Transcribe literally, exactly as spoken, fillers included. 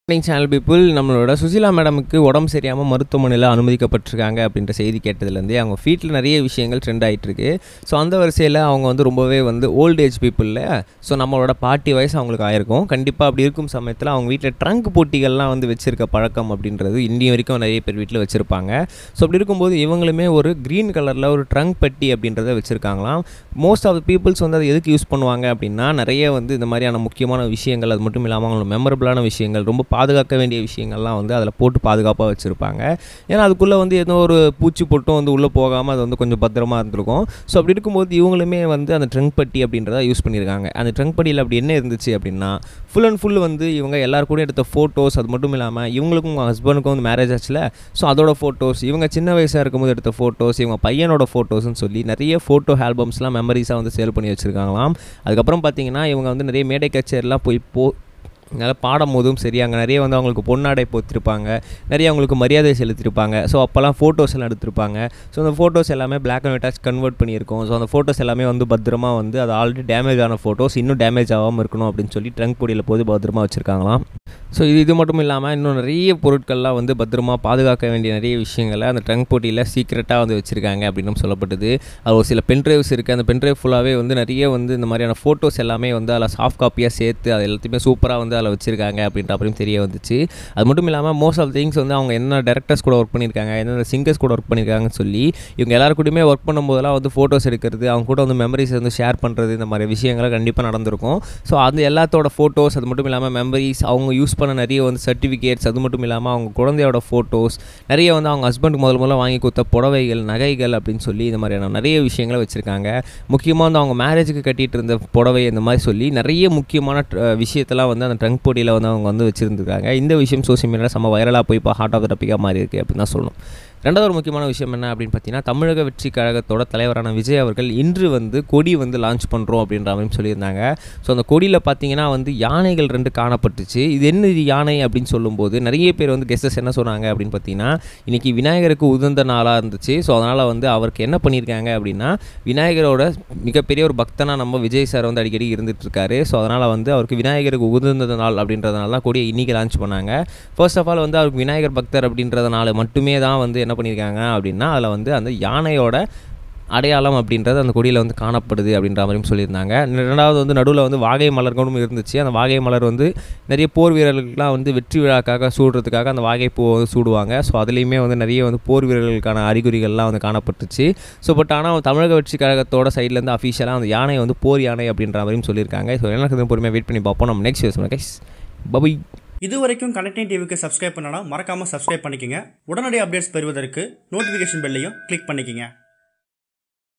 Morning channel people நம்மளோட சுசிலா மேடமுக்கு உடம்பு சரியாமல் மருத்துவமனையில் அனுமதிக்கப்பட்டிருக்காங்க அப்படின்ற செய்தி கேட்டதுலேருந்தே அவங்க வீட்டில் நிறைய விஷயங்கள் ட்ரெண்ட் ஆகிட்டுருக்கு. ஸோ அந்த வரிசையில் அவங்க வந்து ரொம்பவே வந்து ஓல்ட் ஏஜ் பீப்புளில் ஸோ நம்மளோட பாட்டி வயசு அவங்களுக்கு ஆயிருக்கும். கண்டிப்பாக அப்படி இருக்கும் சமயத்தில் அவங்க வீட்டில் ட்ரங்க் போட்டிகள்லாம் வந்து வச்சுருக்க பழக்கம் அப்படின்றது இந்திய வரைக்கும் நிறைய பேர் வீட்டில் வச்சுருப்பாங்க. ஸோ அப்படி இருக்கும்போது இவங்களுமே ஒரு க்ரீன் கலரில் ஒரு ட்ரங்க் பெட்டி அப்படின்றத வச்சுருக்காங்களாம். மோஸ்ட் ஆஃப் த பீப்புள்ஸ் வந்து அதை எதுக்கு யூஸ் பண்ணுவாங்க அப்படின்னா நிறைய வந்து இந்த மாதிரியான முக்கியமான விஷயங்கள், அது மட்டும் இல்லாமல் அவங்களோட மெமரபிளான விஷயங்கள், ரொம்ப பாதுகாக்க வேண்டிய விஷயங்கள்லாம் வந்து அதில் போட்டு பாதுகாப்பாக வச்சுருப்பாங்க. ஏன்னா அதுக்குள்ளே வந்து ஏதோ ஒரு பூச்சி பொட்டும் வந்து உள்ளே போகாமல் அது வந்து கொஞ்சம் பத்திரமா இருந்திருக்கும். ஸோ அப்படி இருக்கும்போது இவங்களுமே வந்து அந்த ட்ரங்க் பெட்டி அப்படின்றத யூஸ் பண்ணியிருக்காங்க. அந்த ட்ரங்க் பெட்டியில் அப்படி என்ன இருந்துச்சு அப்படின்னா ஃபுல் அண்ட் ஃபுல் வந்து இவங்க எல்லாரு கூட எடுத்த ஃபோட்டோஸ், அது மட்டும் இல்லாமல் இவங்களுக்கும் ஹஸ்பண்டுக்கும் வந்து மேரேஜ் ஆச்சுல, ஸோ அதோட ஃபோட்டோஸ், இவங்க சின்ன வயசாக இருக்கும்போது எடுத்த ஃபோட்டோஸ், இவங்க பையனோட ஃபோட்டோஸ்ன்னு சொல்லி நிறைய ஃபோட்டோ ஆல்பம்ஸ்லாம் மெமரிஸாக வந்து சேல் பண்ணி வச்சுருக்காங்களாம். அதுக்கப்புறம் பார்த்தீங்கன்னா இவங்க வந்து நிறைய மேடை கச்சேரிலாம் போய் போ நல்லா பாடும் போதும் சரி, அங்கே நிறைய வந்து அவங்களுக்கு பொன்னாடை போத்திருப்பாங்க, நிறைய அவங்களுக்கு மரியாதை செலுத்தியிருப்பாங்க. ஸோ அப்போல்லாம் ஃபோட்டோஸ் எல்லாம் எடுத்திருப்பாங்க. ஸோ அந்த ஃபோட்டோஸ் எல்லாமே பிளாக் அண்ட் ஒயிட்டாக கன்வெர்ட் பண்ணியிருக்கோம். ஸோ அந்த ஃபோட்டோஸ் எல்லாமே வந்து பத்திரமா வந்து அது ஆல்ரெடி டேமேஜ் ஆன ஃபோட்டோஸ் இன்னும் டேமேஜ் ஆகாமல் இருக்கணும் அப்படின்னு சொல்லி ட்ரங்க் பொடியில் போது பத்திரமா வச்சுருக்காங்களாம். ஸோ இது இது மட்டும் இல்லாமல் இன்னும் நிறைய பொருட்கள்லாம் வந்து பத்திரமா பாதுகாக்க வேண்டிய நிறைய விஷயங்களை அந்த ட்ரங்க் போட்டியில் சீக்கிரட்டாக வந்து வச்சுருக்காங்க அப்படின்னு சொல்லப்பட்டது. அது ஒரு சில பென்ட்ரைவ்ஸ் இருக்குது. அந்த பென்ட்ரைவ் ஃபுல்லாகவே வந்து நிறைய வந்து இந்த மாதிரியான ஃபோட்டோஸ் எல்லாமே வந்து அதில் சாஃப்ட் காப்பியாக சேர்த்து அது எல்லாத்தையுமே சூப்பராக வந்து அதில் வச்சுருக்காங்க அப்படின்ற அப்படியும் தெரிய வந்துச்சு. அது மட்டும் இல்லாமல் மோஸ்ட் ஆஃப் திங்ஸ் வந்து அவங்க என்ன டேரக்டர்ஸ் கூட ஒர்க் பண்ணியிருக்காங்க, என்னென்ன சிங்கர்ஸ் கூட ஒர்க் பண்ணியிருக்காங்கன்னு சொல்லி இவங்க எல்லாரு கூடயுமே ஒர்க் பண்ணும்போதெல்லாம் வந்து ஃபோட்டோஸ் எடுக்கிறது, அவங்க கூட வந்து மெமரிஸ் வந்து ஷேர் பண்ணுறது, இந்த மாதிரி விஷயங்களை கண்டிப்பாக நடந்திருக்கும். ஸோ அந்த எல்லாத்தோட ஃபோட்டோஸ், அது மட்டும் இல்லாமல் மெமரிஸ், அவங்க யூஸ் பண்ண நிறைய வந்து சர்டிஃபிகேட்ஸ், அது மட்டும் இல்லாமல் அவங்க குழந்தையோட ஃபோட்டோஸ், நிறைய வந்து அவங்க ஹஸ்பண்டுக்கு முதல் முதல்ல வாங்கி கொடுத்த புடவைகள், நகைகள் அப்படின்னு சொல்லி இந்த மாதிரியான நிறைய விஷயங்களை வச்சுருக்காங்க. முக்கியமாக வந்து அவங்க மேரேஜுக்கு கட்டிகிட்டு இருந்த புடவை இந்த மாதிரி சொல்லி நிறைய முக்கியமான விஷயத்தெல்லாம் வந்து அந்த ட்ரங்க் போட்டியில் வந்து அவங்க வந்து வச்சுருந்துருக்காங்க. இந்த விஷயம் சோசியல் மீடியாவில் செம்ம வைரலாக போய் இப்போ ஹார்ட் ஆஃப் த டாப்பிக்காக மாறி இருக்குது அப்படின்னு தான் சொல்லணும். ரெண்டாவது ஒரு முக்கியமான விஷயம் என்ன அப்படின்னு பார்த்தீங்கன்னா, தமிழக வெற்றி கழகத்தோட தலைவரான விஜய் அவர்கள் இன்று வந்து கொடி வந்து லான்ச் பண்ணுறோம் அப்படின்ற மாதிரி சொல்லியிருந்தாங்க. ஸோ அந்த கொடியில் பார்த்தீங்கன்னா வந்து யானைகள் ரெண்டு காணப்பட்டுச்சு. இது என்ன இது யானை அப்படின்னு சொல்லும்போது நிறைய பேர் வந்து கெஸ்டர்ஸ் என்ன சொன்னாங்க அப்படின்னு பார்த்தீங்கன்னா, இன்றைக்கி விநாயகருக்கு உகந்த நாளாக இருந்துச்சு. ஸோ அதனால் வந்து அவருக்கு என்ன பண்ணியிருக்காங்க அப்படின்னா, விநாயகரோட மிகப்பெரிய ஒரு பக்தனாக நம்ம விஜய் சார் வந்து அடிக்கடி இருந்துகிட்டு இருக்காரு. ஸோ அதனால் வந்து அவருக்கு விநாயகருக்கு உகந்த நாள் அப்படின்றதுனால தான் கொடியை இன்றைக்கி லான்ச் பண்ணாங்க. ஃபர்ஸ்ட் ஆஃப் ஆல் வந்து அவருக்கு விநாயகர் பக்தர் அப்படின்றதுனால மட்டுமே தான் வந்து என்ன பண்ணியிருக்காங்க அப்படின்னா அதில் வந்து அந்த யானையோட அடையாளம் அப்படின்றது அந்த கொடியில் வந்து காணப்படுது அப்படின்ற மாதிரியும் சொல்லியிருந்தாங்க. ரெண்டாவது வந்து நடுவில் வந்து வாகை மலர்களும் இருந்துச்சு. அந்த வாகை மலர் வந்து நிறைய போர் வீரர்களுக்கெலாம் வந்து வெற்றி விழாக்காக சூடுறதுக்காக அந்த வாகை பூ வந்து சூடுவாங்க. ஸோ அதுலேயுமே வந்து நிறைய வந்து போர் வீரர்களுக்கான அறிகுறிகள்லாம் வந்து காணப்பட்டுச்சு. ஸோ பட் ஆனால் தமிழக வெற்றி கழகத்தோட சைட்லேருந்து அஃபிஷியலாக அந்த யானை வந்து போர் யானை அப்படின்ற மாதிரியும் சொல்லியிருக்காங்க. ஸோ எனக்கு பொறுமையாக வெயிட் பண்ணி பார்ப்போம். நம்ம நெக்ஸ்ட் யூஸ் கைஸ் பபை. இது வரைக்கும் கனெக்டிங் டிவிக்கு சப்ஸ்கிரைப் பண்ணனா மறக்காமல் சப்ஸ்கிரைப் பண்ணிக்கங்க. உடனடி அப்டேட்ஸ் பெறுவதற்கு நோட்டிஃபிகேஷன் பெல்லையும் கிளிக் பண்ணிக்கங்க.